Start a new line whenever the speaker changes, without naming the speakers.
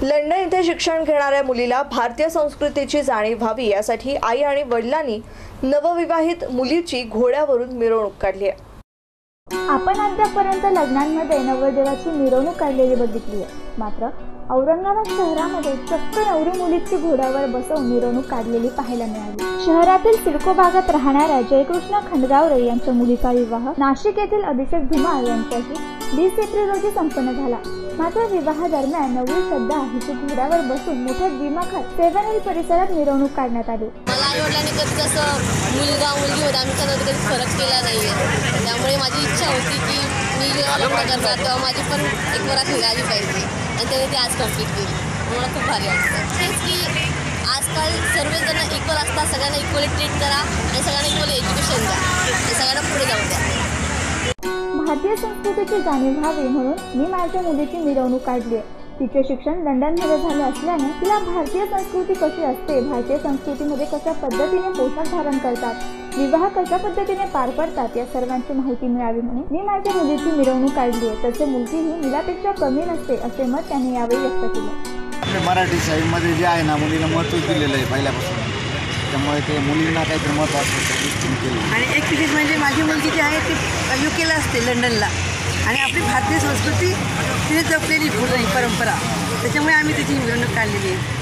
London येथे शिक्षण घेणाऱ्या मुलीला भारतीय संस्कृतीची जाणीव व्हावी यासाठी आई आणि वडिलांनी नवविवाहित मुलीची घोड्यावरून मिरवणूक काढली आहे।
आपण आतापर्यंत लग्नांमध्ये नवरदेवाची मिरवणूक काढलेली बघितली आहे, मात्र औरंगाबाद शहरामध्ये चक्क नवरी मुलीची घोड्यावर बसवून मिरवणूक काढलेली पाहायला मिळाली। शहरातील सिडको भागात राहणाऱ्या जयकृष्ण खंडगावरे यांच्या मुलीचा विवाह नाशिक येथील अभिषेक धुमाळ यांच्याशी 20 एप्रिल रोजी संपन्न झाला। मात्र विवाह दरम्यान नवरी श्रद्धा हिची घोड्यावर बसून मोठ्या दिमाखात 7 हिल परिसरात मिरवणूक काढण्यात आली।
मला आई-वडिलांनी कधी तसं मुलगा मुलगी होता आमच्यामध्ये कधी फरक केला नाहीये, त्यामुळे माझी इच्छा होती की मी जेव्हा लग्न करणार तेव्हा माझी पण एक वरात मिळाली पाहिजे आणि त्याने ती आज कंप्लीट केली। मला खूप भारी वाटतं तेच की आजकाल सर्वजण इक्वल असतात, सगळ्यांना इक्वली ट्रीट करा आणि सगळ्यांना इक्वली एज्युकेशन द्या आणि सगळ्यांना पुढे जाऊ द्या।
भारतीय संस्कृतीची जाणीव व्हावी म्हणून मी माझ्या मुलीची मिरवणूक काढली आहे। तिचे शिक्षण लंडनमध्ये झाले असल्याने तिला भारतीय संस्कृती कशी असते, भारतीय संस्कृतीमध्ये कशा पद्धतीने पोशाख धारण करतात, विवाह कशा पद्धतीने पार पडतात या सर्वांची माहिती मिळावी म्हणून मी माझ्या मुलीची मिरवणूक काढली आहे। तसे मुलगी ही मुलापेक्षा कमी नसते असे मत त्यांनी यावेळी व्यक्त केले।
आपल्या मराठी साईडमध्ये जे आहे ना, मुलीला महत्त्व दिलेलं आहे पहिल्यापासून, त्यामुळे ते मुलींना काहीतरी महत्त्व असतं केलं।
आणि एक विशेष म्हणजे माझी मुलगी जी आहे ती UK असते लंडनला, आणि आपली भारतीय संस्कृती तिने जपलेली पुढे परंपरा, त्याच्यामुळे आम्ही तिची मिरवणूक काढलेली आहे।